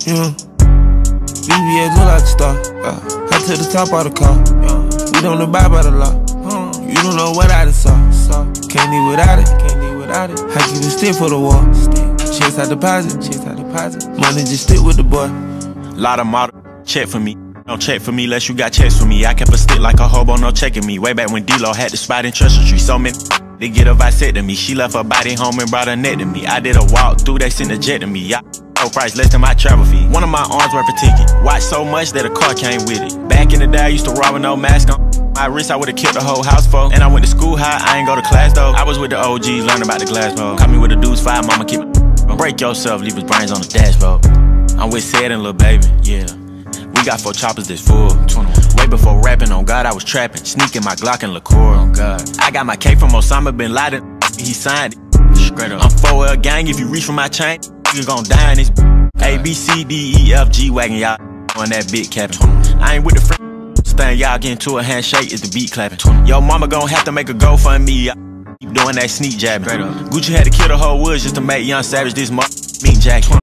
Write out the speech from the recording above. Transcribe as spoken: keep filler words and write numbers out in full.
you know. V V S look like a star. Uh, I took the top of the car. Uh, we don't abide by the law. Uh, you don't know what I done saw. saw. Can't live without it. Can't live without it. I keep a stick for the wall. Chase out deposit. Chase out deposit. Money just stick with the boy. Lot of model check for me. Don't check for me unless you got checks for me. I kept a stick like a hobo, no checking me. Way back when D-Lo had the spot in Treasure Tree. So many they get a vasectomy. She left her body home and brought her neck to me. I did a walk through, they sent a jet to me. Yeah. No price less than my travel fee. One of my arms worth a ticket. Watch so much that a car came with it. Back in the day, I used to rob with no mask on. My wrist, I would've killed the whole house for. And I went to school high, I ain't go to class though. I was with the O Gs, learning about the glass bowl. Caught me with a dude's fire, mama keep it. Break yourself, leave his brains on the dashboard. I'm with Sid and Lil Baby, yeah. We got four choppers that's full. Way before rapping, on God, I was trapping. Sneaking my Glock and liqueur, on God. I got my cake from Osama Bin Laden, he signed it. Straight up. I'm four L gang, if you reach for my chain, you gon' die in this. A, B, C, D, E, F, G wagon, y'all on that big capping. I ain't with the friends thing, y'all get into a handshake, is the beat clapping. Yo mama gon' have to make a go for me. Keep doing that sneak jabbing. Gucci had to kill the whole woods just to make Young Savage this much meat jacket.